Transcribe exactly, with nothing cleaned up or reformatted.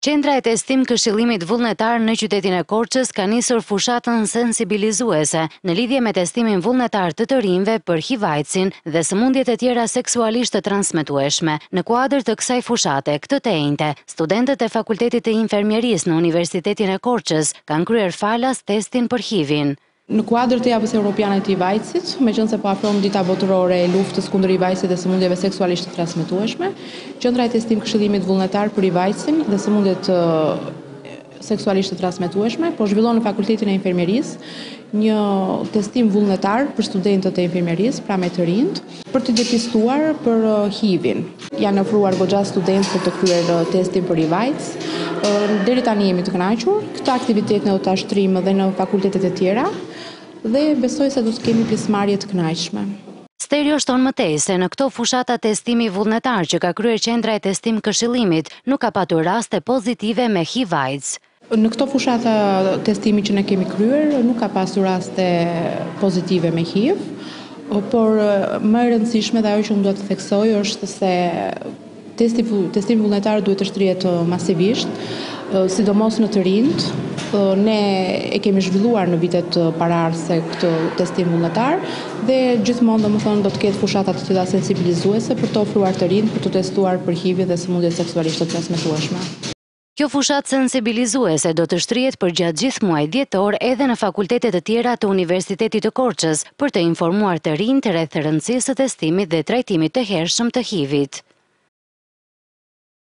Qendra e testim këshillimit vullnetar në qytetin e Korçës ka nisur fushatën sensibilizuese në lidhje me testimin vullnetar të të rinjve për H I V-AIDSin dhe sëmundjet e tjera seksualisht të transmetueshme. Në kuadër të kësaj fushate, këtë të enjte, studentët e Fakultetit të Infermierisë në Universitetin e Korçës kanë kryer falas testin për H I V-in. Në kuadër të javës europiane të H I V-AIDSit, meqense po afrohem dita botërore e luftës kundër H I V-AIDSit dhe sëmundjeve seksualisht të transmetueshme, Qendra e testim këshillimit vullnetar për H I V-AIDSin dhe sëmundjet seksualisht të transmetueshme po zhvillon në Fakultetin e Infermierisë një testim vullnetar për studentët e infermierisë, pra me të rinjt, për të depistuar për H I V-in. Janë ofruar goxha studentë për të kryer testin për H I V-AIDS. Deri tani jemi të kënaqur. Këtë aktivitet ne do ta shtrim edhe në fakultetet e tjera dhe besoj se do të kemi pjesëmarrje të kënaqshme. Stereo shton mëtej se në këto fushata testimi vullnetar që ka kryer Qendra e testim këshillimit nuk ka patur raste pozitive me H I V-AIDS. Në këto fushata testimi që ne kemi kryer nuk ka pasur raste pozitive me H I V, por më e rëndësishme dhe ajo që unë do të theksoj është se testi, testimi vullnetar duhet të shtrihet masivisht, sidomos në të rinjt. Ne e kemi zhvilluar në vitet paraardhëse këtë testim vullnetar dhe gjithmonë domethënë do të ketë fushata të tilla sensibilizuese për të ofruar të rinjt për të testuar për H I V dhe sëmundjet seksualisht të transmetueshme. Kjo fushatë sensibilizuese do të shtrihet përgjatë gjithë muajit dhjetor edhe në fakultetet të tjera të Universitetit të Korçës për të informuar të rinjt rreth rëndësisë së testimit dhe trajtimit të hershëm të H I V-it.